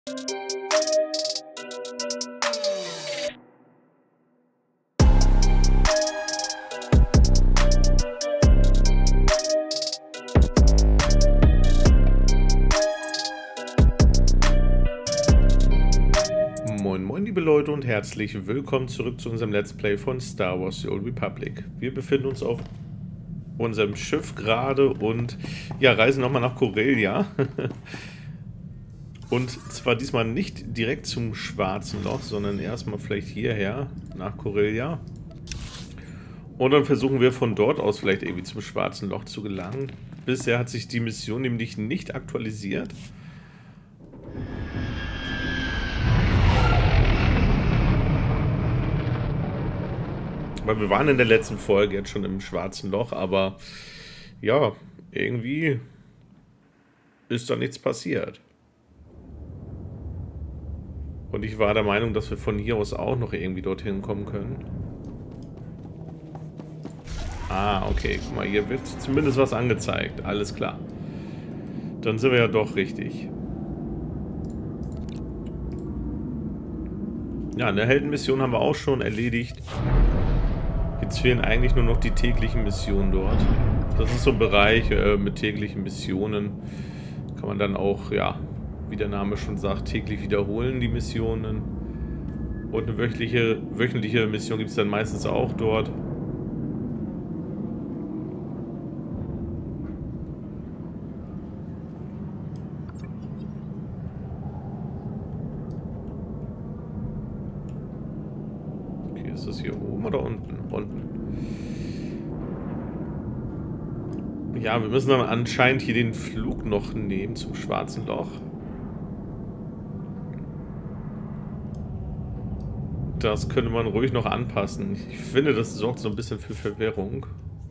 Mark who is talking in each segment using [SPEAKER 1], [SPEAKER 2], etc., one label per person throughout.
[SPEAKER 1] Moin moin liebe Leute und herzlich willkommen zurück zu unserem Let's Play von Star Wars The Old Republic. Wir befinden uns auf unserem Schiff gerade und ja, reisen nochmal nach Corellia. Und zwar diesmal nicht direkt zum Schwarzen Loch, sondern erstmal vielleicht hierher nach Corellia. Und dann versuchen wir von dort aus vielleicht irgendwie zum Schwarzen Loch zu gelangen. Bisher hat sich die Mission nämlich nicht aktualisiert. Weil wir waren in der letzten Folge jetzt schon im Schwarzen Loch, aber ja, irgendwie ist da nichts passiert. Und ich war der Meinung, dass wir von hier aus auch noch irgendwie dorthin kommen können. Ah, okay, guck mal, hier wird zumindest was angezeigt, alles klar. Dann sind wir ja doch richtig. Ja, eine Heldenmission haben wir auch schon erledigt. Jetzt fehlen eigentlich nur noch die täglichen Missionen dort. Das ist so ein Bereich mit täglichen Missionen. Kann man dann auch, ja, wie der Name schon sagt, täglich wiederholen, die Missionen. Und eine wöchentliche Mission gibt es dann meistens auch dort. Okay, ist das hier oben oder unten? Unten. Ja, wir müssen dann anscheinend hier den Flug noch nehmen zum Schwarzen Loch. Das könnte man ruhig noch anpassen. Ich finde, das sorgt so ein bisschen für Verwirrung.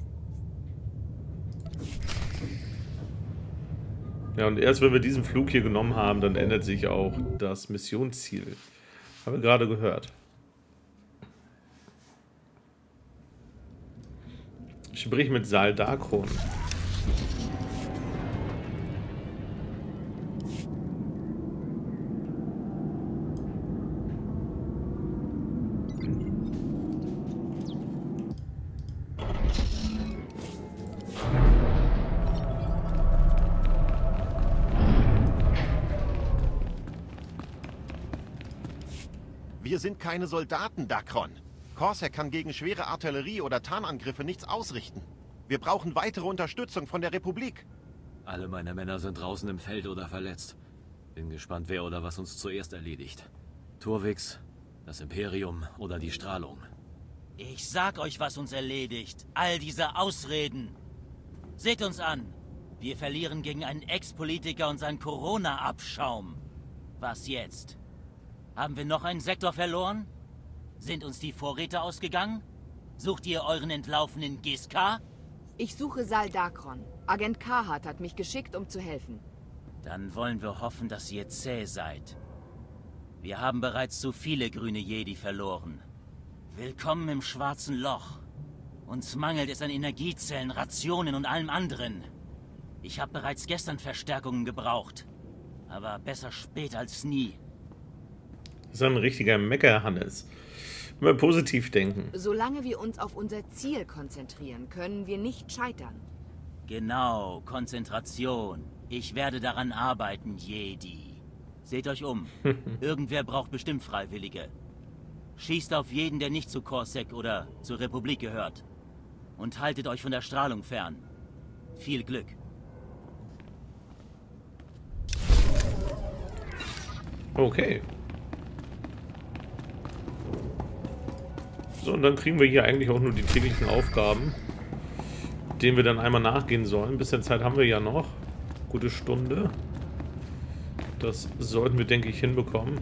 [SPEAKER 1] Ja, und erst wenn wir diesen Flug hier genommen haben, dann ändert sich auch das Missionsziel. Haben wir gerade gehört. Sprich mit Sal Dacron.
[SPEAKER 2] Wir sind keine Soldaten, Dacron. Corsair kann gegen schwere Artillerie- oder Tarnangriffe nichts ausrichten. Wir brauchen weitere Unterstützung von der Republik.
[SPEAKER 3] Alle meine Männer sind draußen im Feld oder verletzt. Bin gespannt, wer oder was uns zuerst erledigt. Turvix, das Imperium oder die Strahlung.
[SPEAKER 4] Ich sag euch, was uns erledigt. All diese Ausreden. Seht uns an. Wir verlieren gegen einen Ex-Politiker und seinen Corona-Abschaum. Was jetzt? Haben wir noch einen Sektor verloren? Sind uns die Vorräte ausgegangen? Sucht ihr euren entlaufenen Giska?
[SPEAKER 5] Ich suche Sal Dacron. Agent Kahat hat mich geschickt, um zu helfen.
[SPEAKER 4] Dann wollen wir hoffen, dass ihr zäh seid. Wir haben bereits zu viele grüne Jedi verloren. Willkommen im Schwarzen Loch. Uns mangelt es an Energiezellen, Rationen und allem anderen. Ich habe bereits gestern Verstärkungen gebraucht. Aber besser spät als nie.
[SPEAKER 1] Das ist ein richtiger Mecker, Hannes. Immer positiv denken.
[SPEAKER 5] Solange wir uns auf unser Ziel konzentrieren, können wir nicht scheitern.
[SPEAKER 4] Genau, Konzentration. Ich werde daran arbeiten, Jedi. Seht euch um. Irgendwer braucht bestimmt Freiwillige. Schießt auf jeden, der nicht zu Corsair oder zur Republik gehört. Und haltet euch von der Strahlung fern. Viel Glück.
[SPEAKER 1] Okay. So, und dann kriegen wir hier eigentlich auch nur die täglichen Aufgaben, denen wir dann einmal nachgehen sollen. Ein bisschen Zeit haben wir ja noch. Gute Stunde. Das sollten wir, denke ich, hinbekommen.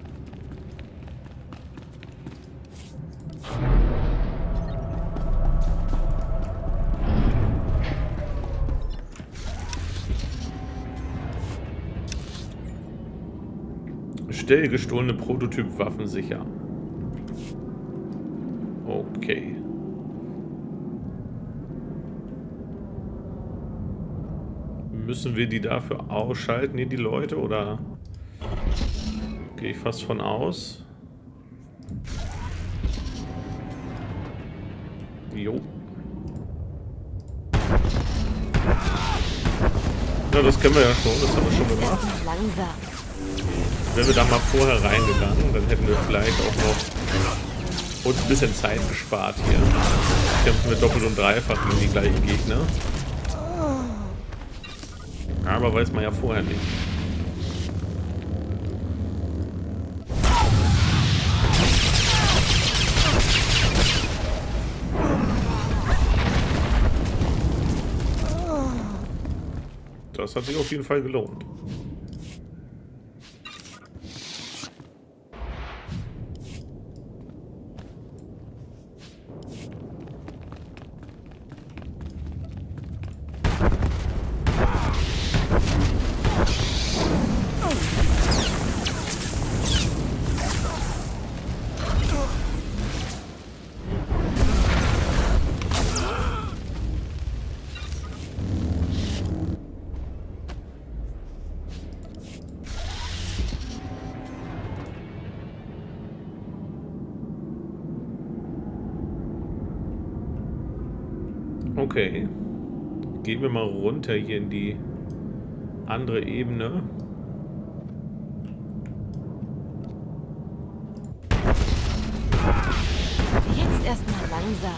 [SPEAKER 1] Stell gestohlene Prototypwaffen sicher. Okay. Müssen wir die dafür ausschalten, hier die Leute, oder? Gehe ich fast von aus. Jo. Ja, das kennen wir ja schon. Das haben wir schon gemacht.
[SPEAKER 6] Langsam.
[SPEAKER 1] Wären wir da mal vorher reingegangen, dann hätten wir vielleicht auch noch uns ein bisschen Zeit gespart hier. Kämpfen wir doppelt und dreifach gegen die gleichen Gegner. Aber weiß man ja vorher nicht. Das hat sich auf jeden Fall gelohnt. Okay. Gehen wir mal runter hier in die andere Ebene.
[SPEAKER 6] Jetzt erstmal langsam.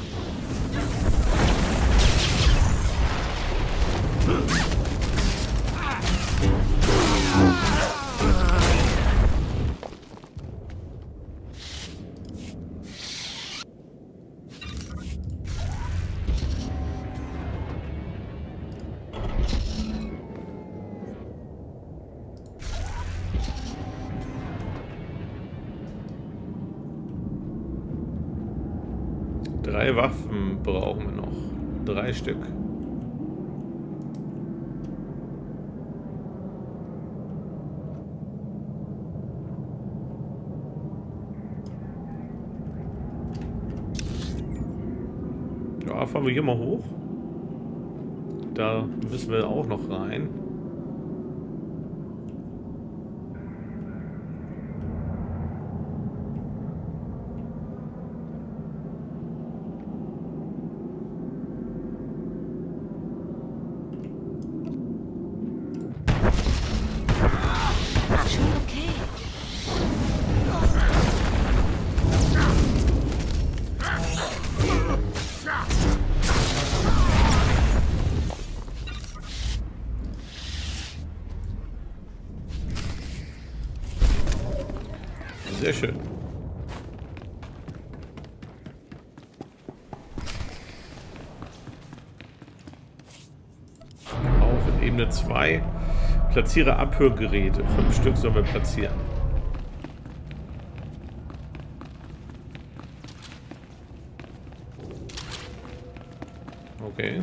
[SPEAKER 1] Drei Waffen brauchen wir noch. 3 Stück. Ja, fahren wir hier mal hoch. Da müssen wir auch noch rein.
[SPEAKER 6] Schon okay.
[SPEAKER 1] Sehr schön. Auf Ebene 2. Platziere Abhörgeräte. 5 Stück sollen wir platzieren. Okay.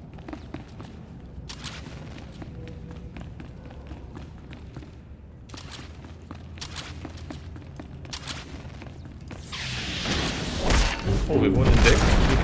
[SPEAKER 1] Oh, wir wurden entdeckt.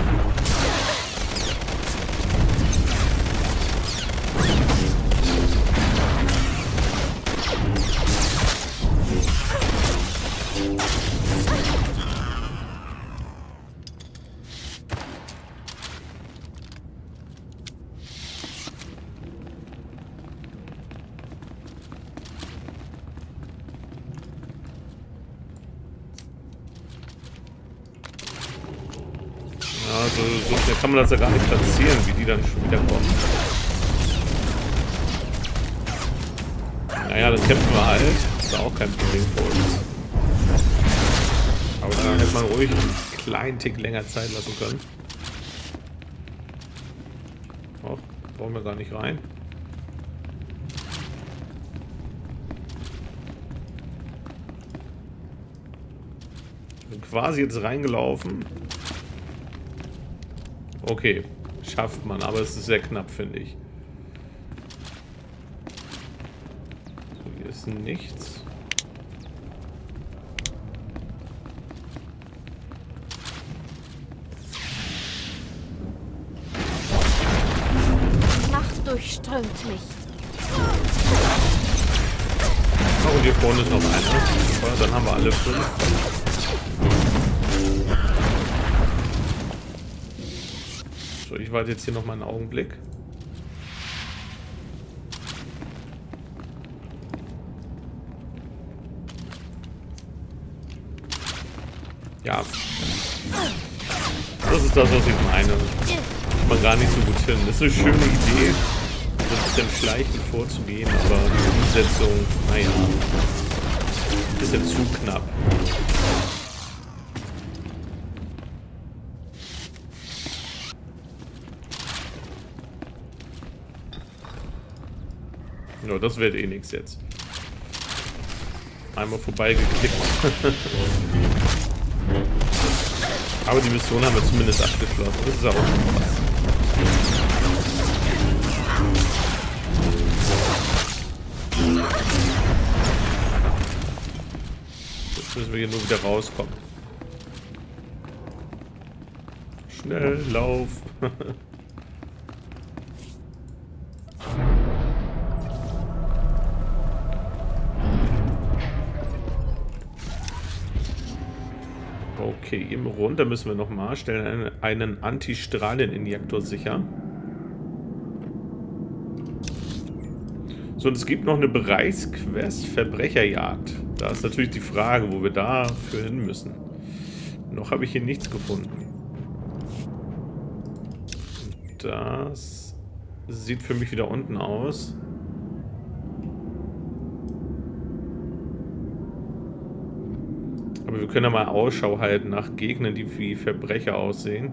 [SPEAKER 1] Ja, so schnell kann man das ja gar nicht platzieren, wie die dann schon wieder kommen. Naja, das kämpfen wir halt. Ist auch kein Problem für uns. Aber dann hätte man ruhig einen kleinen Tick länger Zeit lassen können. Och, brauchen wir gar nicht rein. Bin quasi jetzt reingelaufen. Okay, schafft man, aber es ist sehr knapp, finde ich. So, hier ist nichts.
[SPEAKER 6] Macht durchströmt mich.
[SPEAKER 1] Oh, und hier vorne ist noch einer. Was? dann haben wir alle 5. So, ich warte jetzt hier noch mal einen Augenblick. Ja. Das ist das, was ich meine. Kommt man gar nicht so gut hin. Das ist eine schöne Idee, so ein bisschen schleichend vorzugehen, aber die Umsetzung, naja, ein bisschen zu knapp. Ja, das wird eh nichts jetzt. Einmal vorbeigeklickt. Aber die Mission haben wir zumindest abgeschlossen. Das ist auch schon was. Jetzt müssen wir hier nur wieder rauskommen. Schnell, lauf. Okay, eben runter müssen wir nochmal. Stellen einen Anti-Strahlen-Injektor sicher. So, und es gibt noch eine Bereichsquest, Verbrecherjagd. Da ist natürlich die Frage, wo wir dafür hin müssen. Noch habe ich hier nichts gefunden. Das sieht für mich wieder unten aus. Aber wir können ja mal Ausschau halten nach Gegnern, die wie Verbrecher aussehen.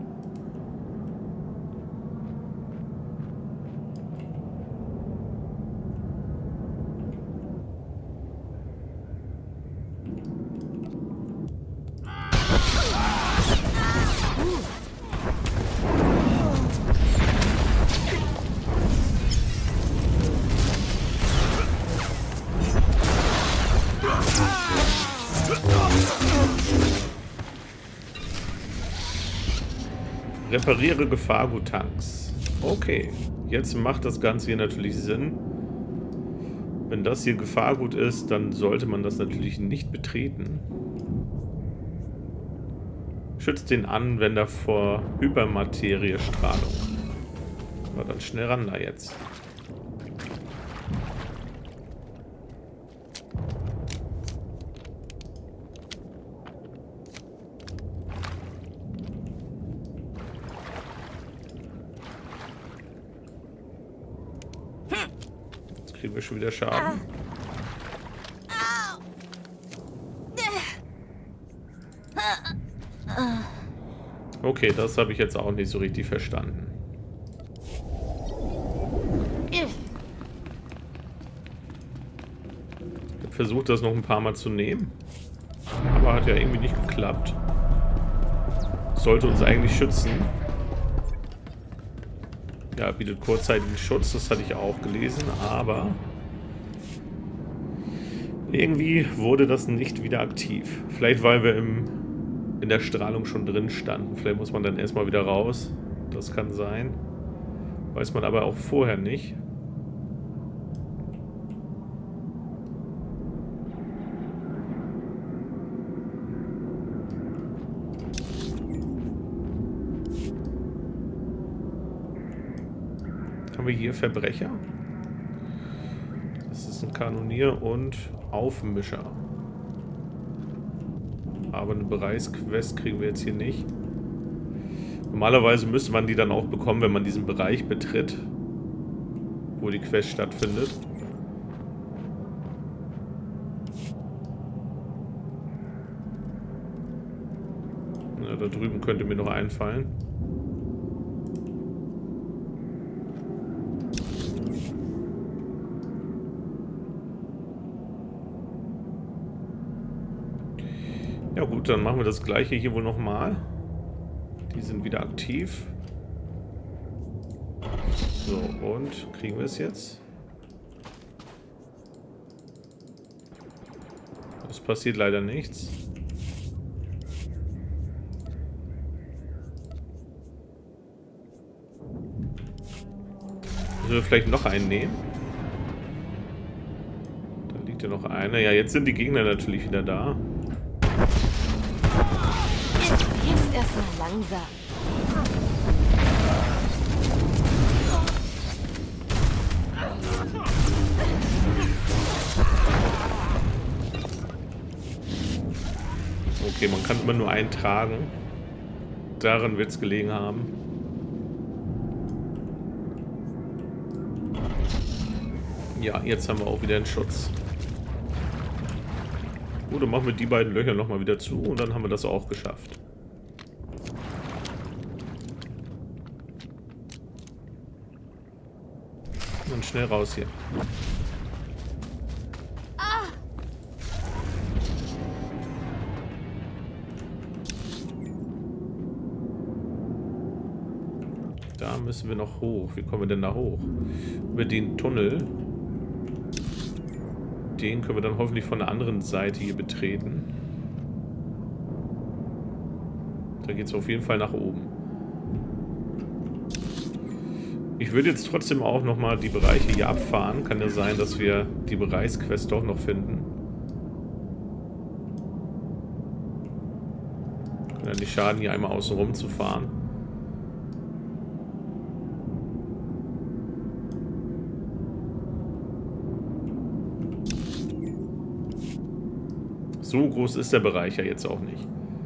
[SPEAKER 1] Repariere Gefahrguttanks. Okay, jetzt macht das Ganze hier natürlich Sinn. Wenn das hier Gefahrgut ist, dann sollte man das natürlich nicht betreten. Schützt den Anwender vor Hypermateriestrahlung. Aber dann schnell ran da jetzt. Kriegen wir schon wieder Schaden. Okay, das habe ich jetzt auch nicht so richtig verstanden. Ich habe versucht, das noch ein paar Mal zu nehmen. Aber hat ja irgendwie nicht geklappt. Sollte uns eigentlich schützen. Ja, bietet kurzzeitigen Schutz, das hatte ich auch gelesen, aber irgendwie wurde das nicht wieder aktiv. Vielleicht, weil wir in der Strahlung schon drin standen. Vielleicht muss man dann erstmal wieder raus. Das kann sein. Weiß man aber auch vorher nicht. Haben wir hier Verbrecher? Das ist ein Kanonier und Aufmischer. Aber eine Bereichsquest kriegen wir jetzt hier nicht. Normalerweise müsste man die dann auch bekommen, wenn man diesen Bereich betritt, wo die Quest stattfindet. Ja, da drüben könnte mir noch einfallen. Ja gut, dann machen wir das gleiche hier wohl nochmal. Die sind wieder aktiv. So, und kriegen wir es jetzt? Es passiert leider nichts. Müssen wir vielleicht noch einen nehmen? Da liegt ja noch noch eine. Ja, jetzt sind die Gegner natürlich wieder da.
[SPEAKER 6] Jetzt erstmal langsam.
[SPEAKER 1] Okay, man kann immer nur einen tragen. Daran wird es gelegen haben. Ja, jetzt haben wir auch wieder einen Schutz. Gut, dann machen wir die beiden Löcher nochmal wieder zu und dann haben wir das auch geschafft. Und schnell raus hier. Da müssen wir noch hoch. Wie kommen wir denn da hoch? Über den Tunnel. Den können wir dann hoffentlich von der anderen Seite hier betreten. Da geht es auf jeden Fall nach oben. Ich würde jetzt trotzdem auch nochmal die Bereiche hier abfahren. Kann ja sein, dass wir die Bereichsquest doch noch finden. Können ja nicht schaden, hier einmal außen rum zu fahren. So groß ist der Bereich ja jetzt auch nicht.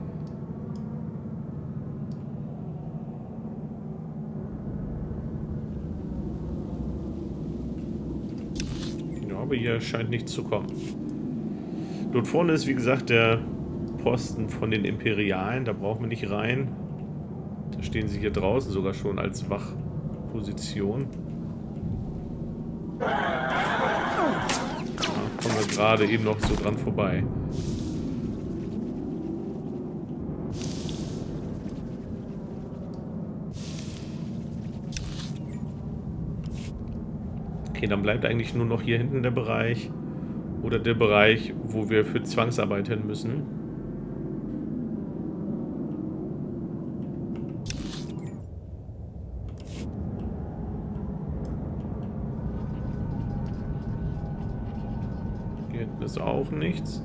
[SPEAKER 1] Ja, aber hier scheint nichts zu kommen. Dort vorne ist, wie gesagt, der Posten von den Imperialen. Da brauchen wir nicht rein. Da stehen sie hier draußen sogar schon als Wachposition. Da kommen wir gerade eben noch so dran vorbei. Okay, dann bleibt eigentlich nur noch hier hinten der Bereich oder der Bereich, wo wir für Zwangsarbeit hin müssen. Hier hinten ist auch nichts.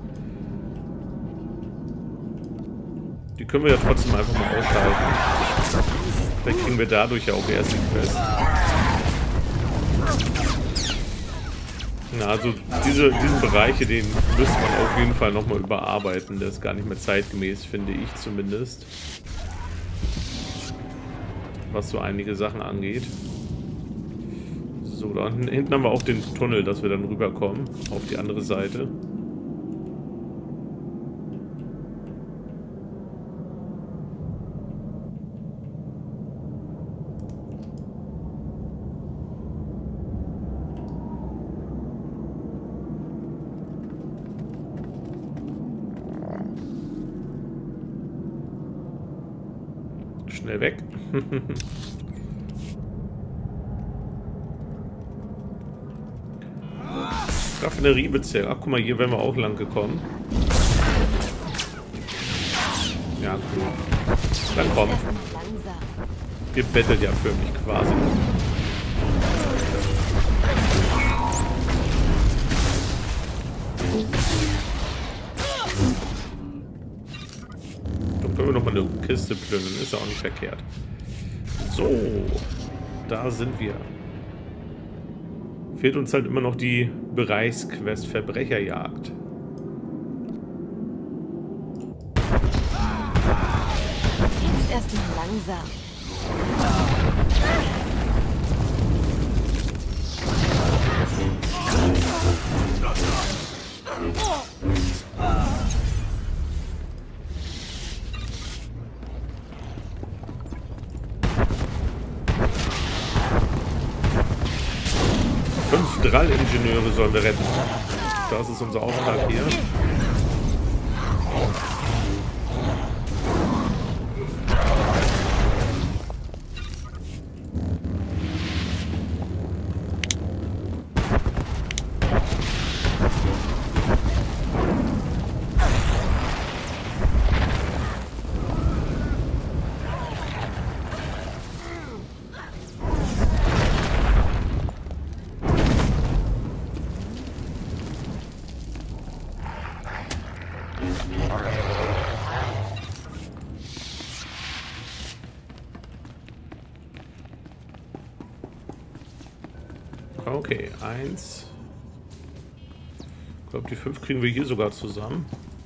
[SPEAKER 1] Die können wir ja trotzdem einfach mal ausschalten. Vielleicht kriegen wir dadurch ja auch erst die Quest. Na, also diesen Bereich hier, den müsste man auf jeden Fall nochmal überarbeiten. Der ist gar nicht mehr zeitgemäß, finde ich zumindest. Was so einige Sachen angeht. So, da hinten haben wir auch den Tunnel, dass wir dann rüberkommen auf die andere Seite. Schnell weg. Raffineriebezirk. Ach, guck mal, hier wären wir auch lang gekommen. Ja, cool. Dann komm. Ihr bettelt ja für mich quasi. Können wir nochmal eine Kiste plündern, ist ja auch nicht verkehrt. So, da sind wir. Fehlt uns halt immer noch die Bereichsquest Verbrecherjagd.
[SPEAKER 6] Jetzt erstmal langsam.
[SPEAKER 1] Drall-Ingenieure sollen wir retten. Das ist unser Auftrag hier. Okay, 1. Ich glaube, die 5 kriegen wir hier sogar zusammen.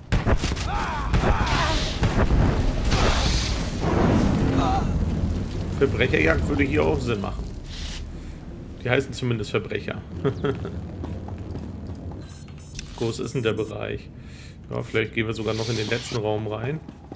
[SPEAKER 1] Verbrecherjagd würde hier auch Sinn machen. Die heißen zumindest Verbrecher. Groß ist denn der Bereich? Ja, vielleicht gehen wir sogar noch in den letzten Raum rein.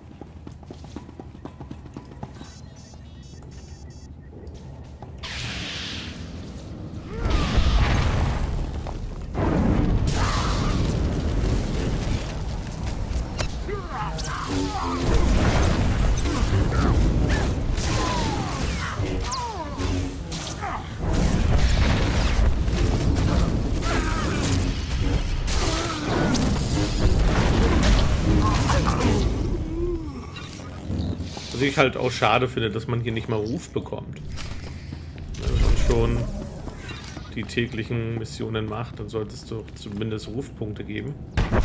[SPEAKER 1] Was ich halt auch schade finde, dass man hier nicht mal Ruf bekommt. Wenn man schon die täglichen Missionen macht, dann sollte es doch zumindest Rufpunkte geben.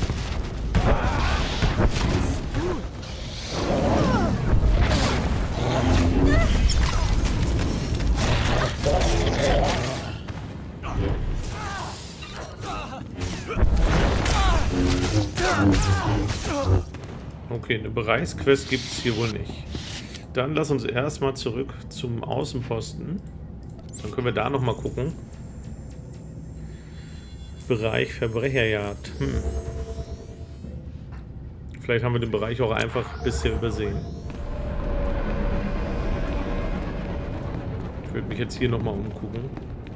[SPEAKER 1] Okay, eine Bereichsquest gibt es hier wohl nicht. Dann lass uns erstmal zurück zum Außenposten. Dann können wir da nochmal gucken. Bereich Verbrecherjagd. Vielleicht haben wir den Bereich auch einfach bisher übersehen. Ich würde mich jetzt hier nochmal umgucken.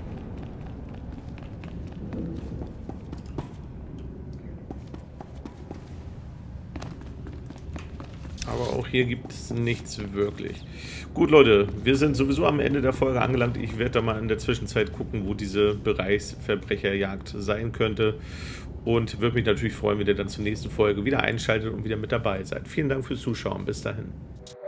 [SPEAKER 1] Aber auch hier gibt es nichts wirklich. Gut, Leute, wir sind sowieso am Ende der Folge angelangt. Ich werde da mal in der Zwischenzeit gucken, wo diese Bereichsverbrecherjagd sein könnte. Und würde mich natürlich freuen, wenn ihr dann zur nächsten Folge wieder einschaltet und wieder mit dabei seid. Vielen Dank fürs Zuschauen. Bis dahin.